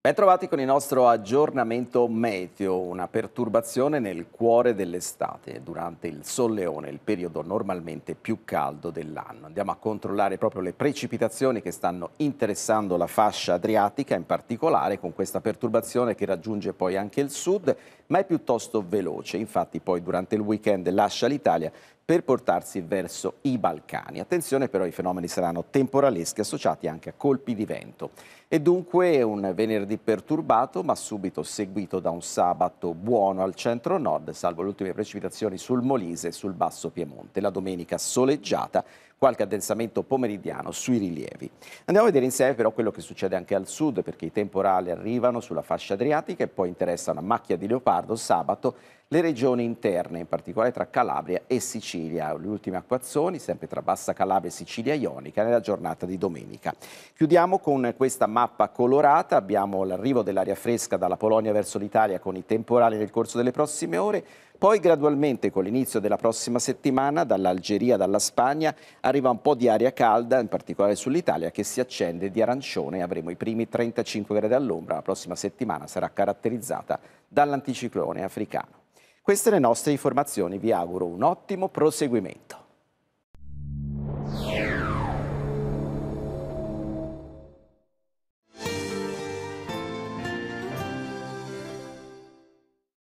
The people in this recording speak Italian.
Ben trovati con il nostro aggiornamento meteo, una perturbazione nel cuore dell'estate, durante il solleone, il periodo normalmente più caldo dell'anno. Andiamo a controllare proprio le precipitazioni che stanno interessando la fascia adriatica, in particolare con questa perturbazione che raggiunge poi anche il sud, ma è piuttosto veloce. Infatti poi durante il weekend lascia l'Italia per portarsi verso i Balcani. Attenzione però, i fenomeni saranno temporaleschi associati anche a colpi di vento. E dunque un venerdì perturbato, ma subito seguito da un sabato buono al centro-nord, salvo le ultime precipitazioni sul Molise e sul Basso Piemonte. La domenica soleggiata, qualche addensamento pomeridiano sui rilievi. Andiamo a vedere insieme però quello che succede anche al sud, perché i temporali arrivano sulla fascia adriatica e poi interessano a macchia di leopardo sabato le regioni interne, in particolare tra Calabria e Sicilia. Le ultime acquazzoni, sempre tra Bassa Calabria e Sicilia Ionica, nella giornata di domenica. Chiudiamo con questa mappa colorata. Abbiamo l'arrivo dell'aria fresca dalla Polonia verso l'Italia con i temporali nel corso delle prossime ore. Poi gradualmente, con l'inizio della prossima settimana, dall'Algeria, dalla Spagna, arriva un po' di aria calda, in particolare sull'Italia, che si accende di arancione. Avremo i primi 35 gradi all'ombra. La prossima settimana sarà caratterizzata dall'anticiclone africano. Queste le nostre informazioni, vi auguro un ottimo proseguimento.